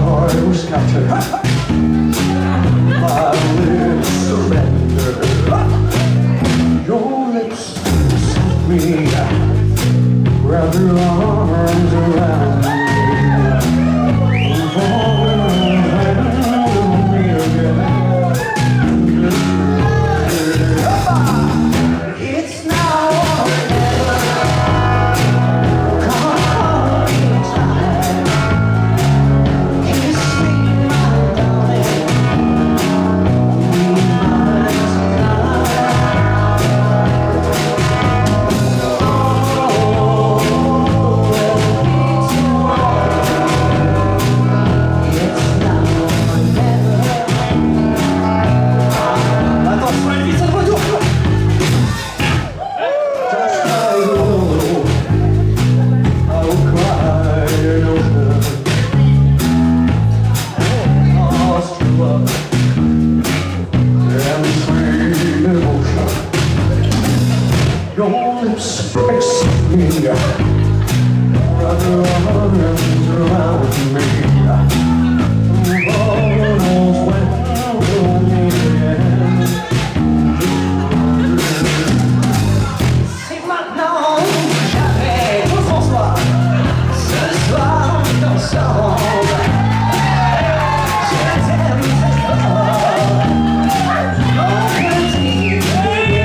heart was captured. My lips surrender. Your lips set me, wrap your arms around me. Your lips fix me, wrap your arms around me. All knows when we'll meet again. C'est maintenant ou jamais, François. Ce soir on est ensemble. Je t'aime très fort, mon petit bébé.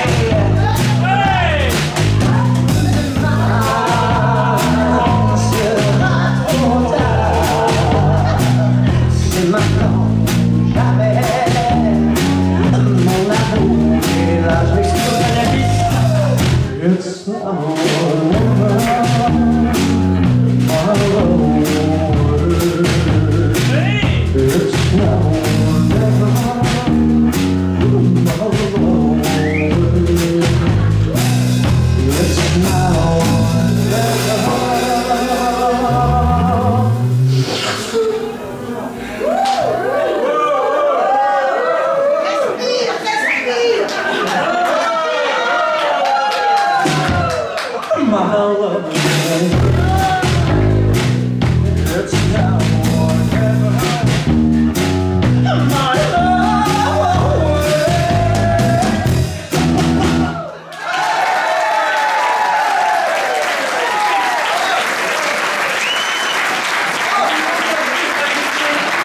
Maintenant, jamais, mon amour, et là je m'explose la vie. It's now or never, my love. It's now or never, my love. It's now or never. My love.